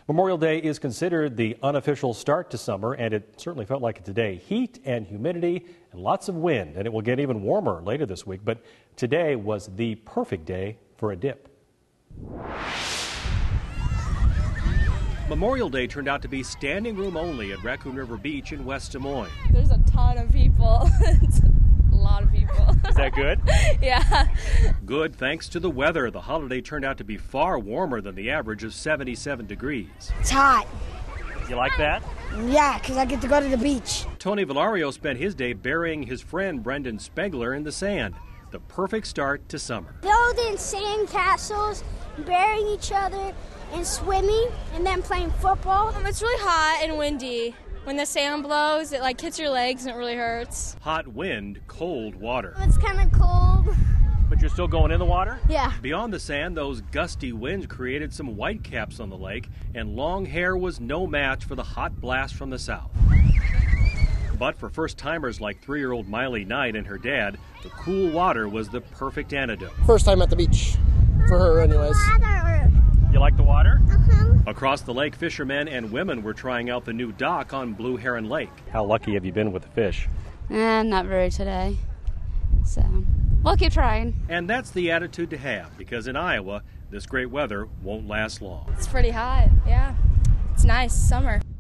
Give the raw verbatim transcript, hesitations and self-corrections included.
Memorial Day is considered the unofficial start to summer, and it certainly felt like it today. Heat and humidity and lots of wind, and it will get even warmer later this week. But today was the perfect day for a dip. Memorial Day turned out to be standing room only at Raccoon River Beach in West Des Moines. There's a ton of people. It's a lot of people. Is that good? Yeah. Good thanks to the weather. The holiday turned out to be far warmer than the average of seventy-seven degrees. It's hot. You like that? Yeah, because I get to go to the beach. Tony Valario spent his day burying his friend Brendan Spengler in the sand. The perfect start to summer. Building sand castles, burying each other, and swimming, and then playing football. Um, it's really hot and windy. When the sand blows, it like hits your legs and it really hurts. Hot wind, cold water. It's kind of cold. But you're still going in the water? Yeah. Beyond the sand, those gusty winds created some whitecaps on the lake, and long hair was no match for the hot blast from the south. But for first-timers like three-year-old Miley Knight and her dad, the cool water was the perfect antidote. First time at the beach, for her anyways. You like the water? Uh-huh. Across the lake, fishermen and women were trying out the new dock on Blue Heron Lake. How lucky have you been with the fish? Eh, not very today, so we'll keep trying. And that's the attitude to have, because in Iowa, this great weather won't last long. It's pretty hot, yeah. It's nice, summer.